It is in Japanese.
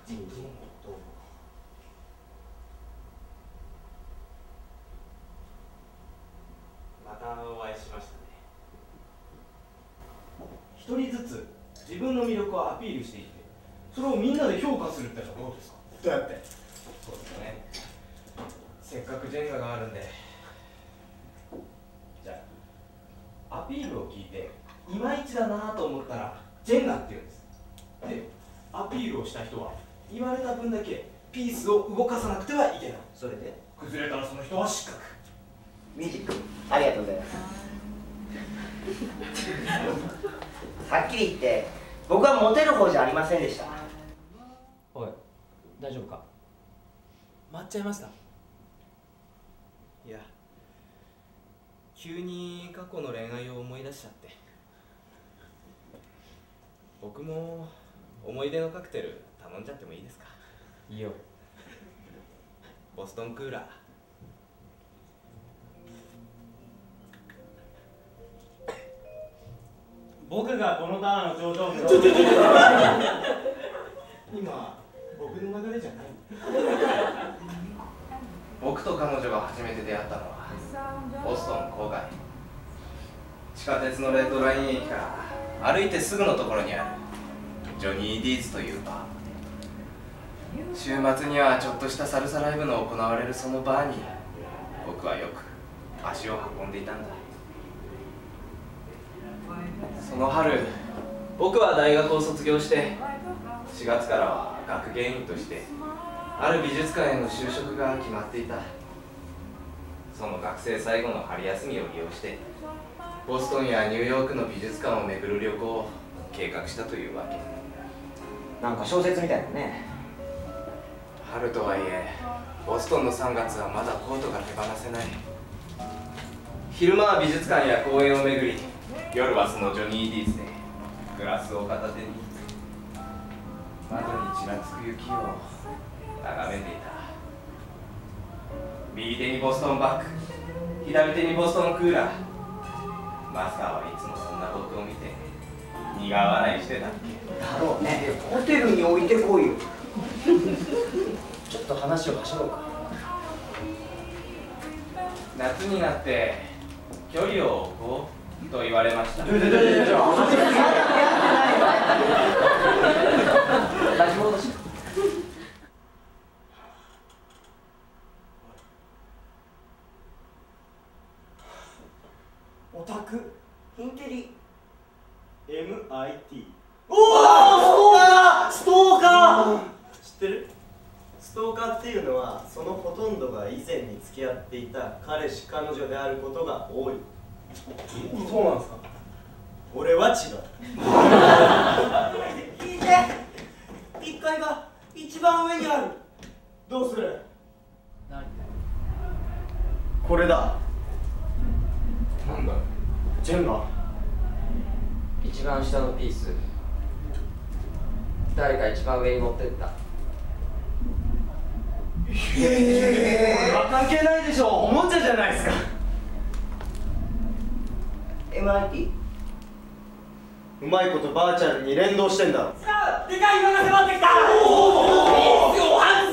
ちにどうも。またお会いしましたね。一人ずつ自分の魅力をアピールしていって、それをみんなで評価するってのはどうですか？ どうやって？ そうですね。せっかくジェンガがあるんで、じゃあアピールを聞いていまいちだなと思ったらジェンガって言うんです。で、アピールをした人は言われた分だけピースを動かさなくてはいけない。 それで崩れたらその人は失格。 ミュージックありがとうございますはっきり言って僕はモテる方じゃありませんでした。 おい、大丈夫か？待っちゃいました。いや、急に過去の恋愛を思い出しちゃって。僕も思い出のカクテル頼んじゃってもいいですか？いいよ。ボストンクーラー。僕がこのタワーの頂上に今、僕の流れじゃない。僕と彼女が初めて出会ったのはボストン郊外。地下鉄のレッドライン駅から歩いてすぐのところにあるジョニー・ディーズというバー。週末にはちょっとしたサルサライブの行われるそのバーに僕はよく足を運んでいたんだ。その春、僕は大学を卒業して4月からは学芸員としてある美術館への就職が決まっていた。その学生最後の春休みを利用してボストンやニューヨークの美術館を巡る旅行を計画したというわけ。 なんか小説みたいだね。 春とはいえボストンの3月はまだコートが手放せない。昼間は美術館や公園を巡り、夜はそのジョニー・ディーズでグラスを片手に窓にちらつく雪を眺めていた。右手にボストンバッグ、左手にボストンクーラー。マスターはいつもそんな僕を見て苦笑いしてたっけ。 だろうね。ホテルに置いてこいよちょっと話をはしょろうか。 夏になって距離を置こうと言われました。 出し戻し。オタク、インテリ、MIT。おお、ストーカー。知ってる？ストーカーっていうのはそのほとんどが以前に付き合っていた彼氏彼女であることが多い。そうなんですか？俺は違う。いいね。1階が一番上にある。どうする？何？これだ。 なんだ？ ジェンガ。 一番下のピース、誰か一番上に持ってった。 関係ないでしょ。おもちゃじゃないですか。MIT？ うまいことバーチャルに連動してんだろ。 でかい岩が迫ってきた。おお、